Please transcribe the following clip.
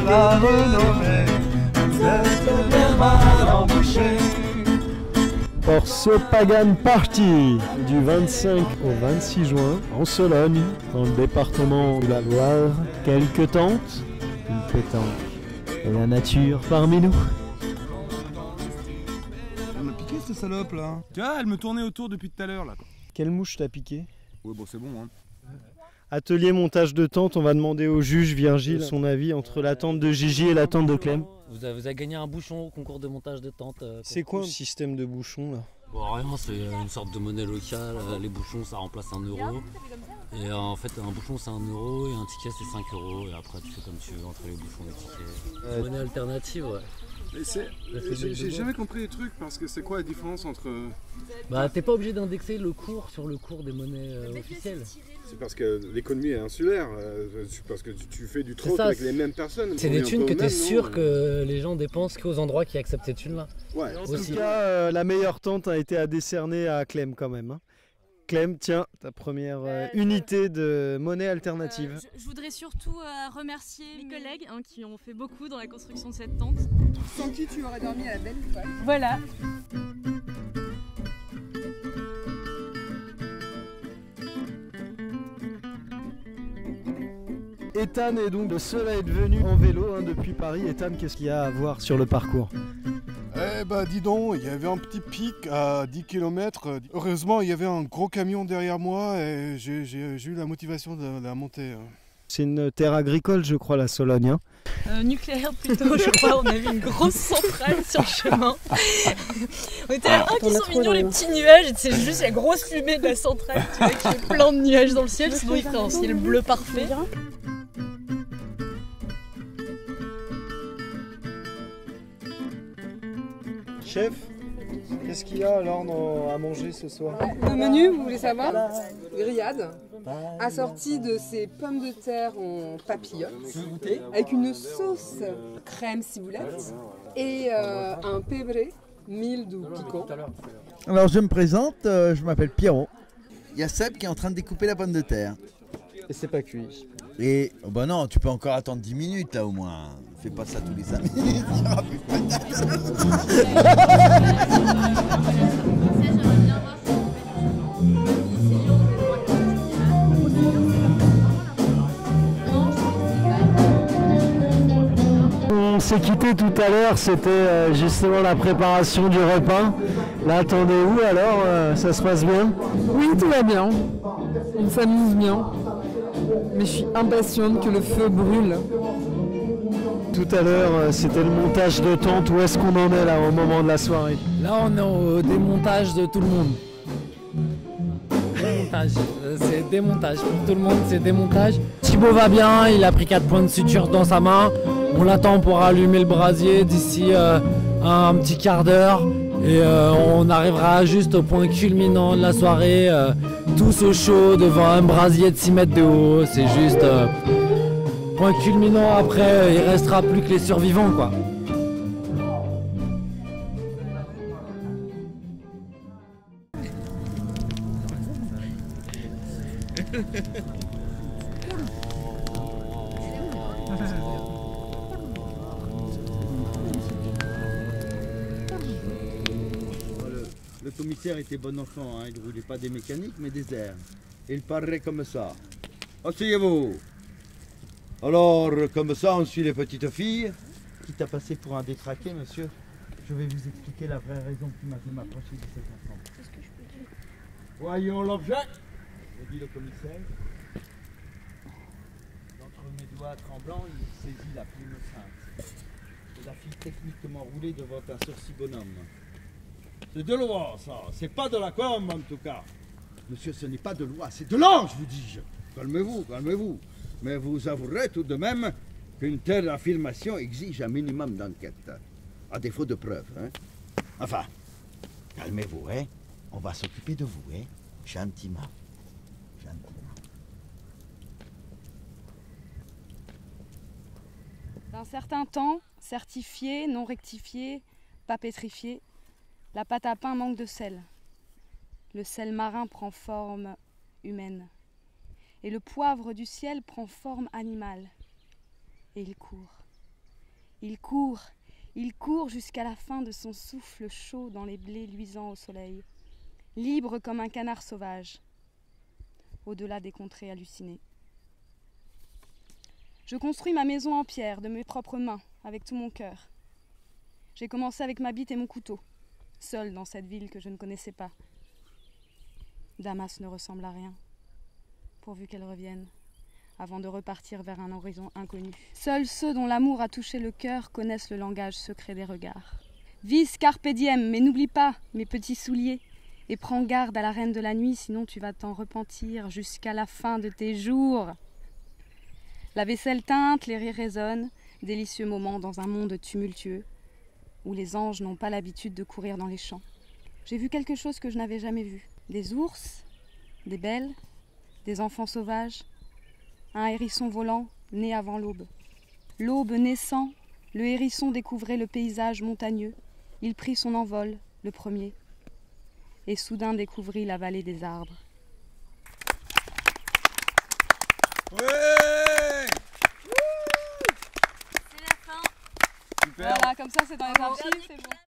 la renommée, vous êtes bien mal embouchés. Pour ce Pagan Party du 25 au 26 juin en Sologne, dans le département de la Loire, quelques tentes, une pétanque et la nature parmi nous. Elle m'a piqué cette salope là. Tu vois, elle me tournait autour depuis tout à l'heure là. Quelle mouche t'a piqué? Ouais bon c'est bon hein. Atelier montage de tente, on va demander au juge Virgile son avis entre la tente de Gigi et la tente de Clem. Vous avez gagné un bouchon au concours de montage de tente. C'est quoi le système de bouchon là? Bon, rien, c'est une sorte de monnaie locale. Les bouchons ça remplace 1 euro. Et en fait, un bouchon c'est 1 euro et un ticket c'est 5 euros. Et après, tu fais comme tu veux entre les bouchons et les tickets. Monnaie alternative, ouais. Mais j'ai jamais compris les trucs parce que c'est quoi la différence entre. Bah, t'es pas obligé d'indexer le cours sur le cours des monnaies officielles. C'est parce que l'économie est insulaire, parce que tu fais du troc ça, avec les mêmes personnes. C'est des thunes que t'es sûr que les gens dépensent qu'aux endroits qui acceptent ces thunes là. Ouais. En tout cas, la meilleure tente a été à décerner à Clem quand même. Hein. Clem, tiens, ta première unité de monnaie alternative. Je voudrais surtout remercier mes collègues qui ont fait beaucoup dans la construction de cette tente. Sans qui tu aurais dormi à la belle étoile. Voilà. Ethan est donc le seul à être venu en vélo depuis Paris. Ethan, qu'est-ce qu'il y a à voir sur le parcours? Eh bah dis donc, il y avait un petit pic à 10 km. Heureusement, il y avait un gros camion derrière moi et j'ai eu la motivation de la monter. C'est une terre agricole, je crois, la Sologne. Nucléaire plutôt, je crois. On a vu une grosse centrale sur le chemin. On était là, qui sont mignons les petits nuages. Et c'est juste la grosse fumée de la centrale. Tu vois, qui fait plein de nuages dans le ciel. Sinon, il ferait un ciel bleu parfait. Chef, qu'est-ce qu'il y a alors à manger ce soir? Le menu, vous voulez savoir? Grillade, assortie de ces pommes de terre en papillote, avec une sauce crème ciboulette et un pébré, mild ou piquant. Alors je me présente, je m'appelle Pierrot. Il y a Seb qui est en train de découper la pomme de terre. Et c'est pas cuit. Et oh bah non, tu peux encore attendre 10 minutes là au moins. Fais pas ça tous les 5 minutes, il y aura plus de patates. On s'est quitté tout à l'heure, c'était justement la préparation du repas. Là, t'en es où alors? Ça se passe bien? Oui, tout va bien. On s'amuse bien. Mais je suis impatiente que le feu brûle. Tout à l'heure, c'était le montage de tente. Où est-ce qu'on en est là au moment de la soirée? Là, on est au démontage de tout le monde. Démontage, c'est démontage. Pour tout le monde, c'est démontage. Thibaut va bien, il a pris 4 points de suture dans sa main. On l'attend pour allumer le brasier d'ici un petit quart d'heure. Et on arrivera juste au point culminant de la soirée, tous au chaud devant un brasier de 6 mètres de haut. C'est juste point culminant. Après, il restera plus que les survivants, quoi. Le commissaire était bon enfant, hein. Il ne roulait pas des mécaniques mais des airs. Et il parlerait comme ça. Asseyez-vous. Alors, comme ça, on suit les petites filles. Quitte à passer pour un détraqué, monsieur, je vais vous expliquer la vraie raison qui m'a fait m'approcher de cet enfant. C'est ce que je peux dire. Voyons l'objet, me dit le commissaire. D'entre mes doigts tremblants, il saisit la plume sainte. C'est la fille techniquement roulée devant un sourcil bonhomme. C'est de loi, ça. C'est pas de la com, en tout cas. Monsieur, ce n'est pas de loi, c'est de l'ange, vous dis-je. Calmez-vous, calmez-vous. Mais vous avouerez tout de même qu'une telle affirmation exige un minimum d'enquête. À défaut de preuves, hein. Enfin, calmez-vous, hein. On va s'occuper de vous, hein. Gentiment. Gentiment. D'un certain temps, certifié, non rectifié, pas pétrifié, la pâte à pain manque de sel. Le sel marin prend forme humaine. Et le poivre du ciel prend forme animale. Et il court. Il court jusqu'à la fin de son souffle chaud dans les blés luisants au soleil, libre comme un canard sauvage, au-delà des contrées hallucinées. Je construis ma maison en pierre de mes propres mains, avec tout mon cœur. J'ai commencé avec ma bite et mon couteau, seule dans cette ville que je ne connaissais pas. Damas ne ressemble à rien, pourvu qu'elle revienne, avant de repartir vers un horizon inconnu. Seuls ceux dont l'amour a touché le cœur connaissent le langage secret des regards. Vis carpe diem, mais n'oublie pas mes petits souliers, et prends garde à la reine de la nuit, sinon tu vas t'en repentir jusqu'à la fin de tes jours. La vaisselle teinte, les rires résonnent, délicieux moment dans un monde tumultueux, où les anges n'ont pas l'habitude de courir dans les champs. J'ai vu quelque chose que je n'avais jamais vu. Des ours, des belles, des enfants sauvages, un hérisson volant, né avant l'aube. L'aube naissant, le hérisson découvrait le paysage montagneux. Il prit son envol, le premier, et soudain découvrit la vallée des arbres. Ouais. Voilà, comme ça c'est dans les archives, c'est bon.